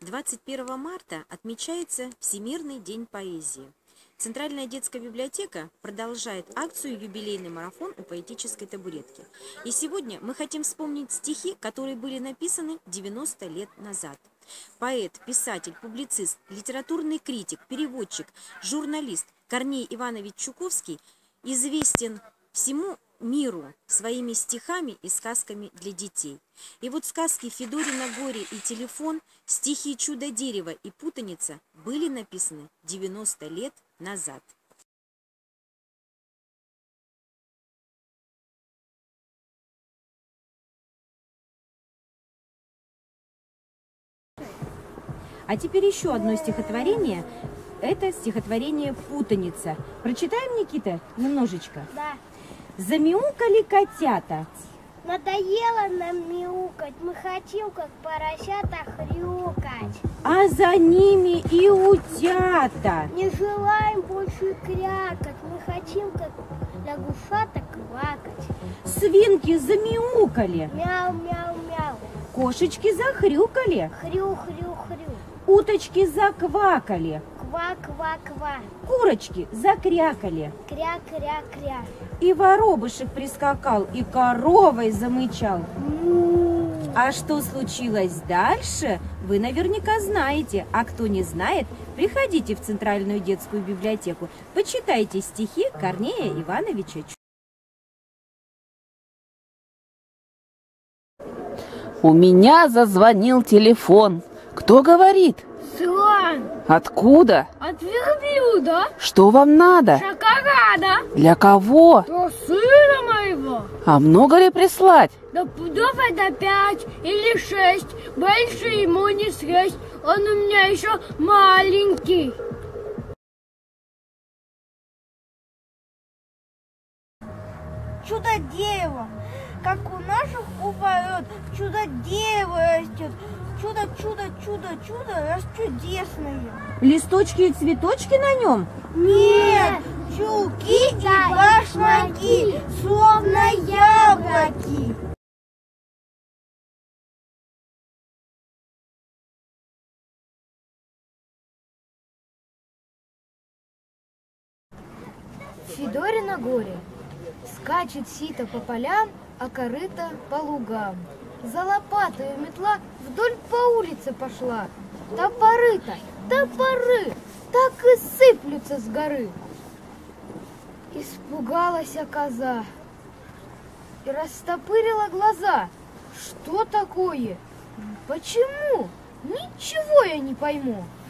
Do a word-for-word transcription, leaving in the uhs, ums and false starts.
двадцать первого марта отмечается Всемирный день поэзии. Центральная детская библиотека продолжает акцию «Юбилейный марафон у поэтической табуретки». И сегодня мы хотим вспомнить стихи, которые были написаны девяносто лет назад. Поэт, писатель, публицист, литературный критик, переводчик, журналист Корней Иванович Чуковский известен всему миру своими стихами и сказками для детей. И вот сказки «Федорино горе» и «Телефон», стихи «Чудо-дерево» и «Путаница» были написаны девяносто лет назад. А теперь еще одно стихотворение. Это стихотворение «Путаница». Прочитаем, Никита, немножечко? Да. Замяукали котята. Надоело нам мяукать, мы хотим, как поросята, хрюкать. А за ними и утята. Не желаем больше крякать, мы хотим, как лягушата, квакать. Свинки замяукали. Мяу-мяу-мяу. Кошечки захрюкали. Хрю-хрю-хрю. Уточки заквакали. Ква-ква-ква. Курочки закрякали. Кря-кря-кря. И воробушек прискакал, и коровой замычал. М-м-м. А что случилось дальше, вы наверняка знаете. А кто не знает, приходите в Центральную детскую библиотеку. Почитайте стихи Корнея Ивановича Чуковского. У меня зазвонил телефон. Кто говорит? Слон. Откуда? От верблюда. Что вам надо? Шоколада. Для кого? До сына моего. А много ли прислать? Да пудов это пять или шесть. Больше ему не съесть. Он у меня еще маленький. Чудо-дерево, как у наших упорот, чудо-дерево растет. Чудо, чудо, чудо, чудо, расчудесное. Листочки и цветочки на нем? Нет, чулки и башмаки, словно яблоки. Федорино горе. Скачет сито по полям, а корыто по лугам. За лопатой метла вдоль по улице пошла. Топоры-то, топоры, так и сыплются с горы. Испугалась коза и растопырила глаза. Что такое? Почему? Ничего я не пойму.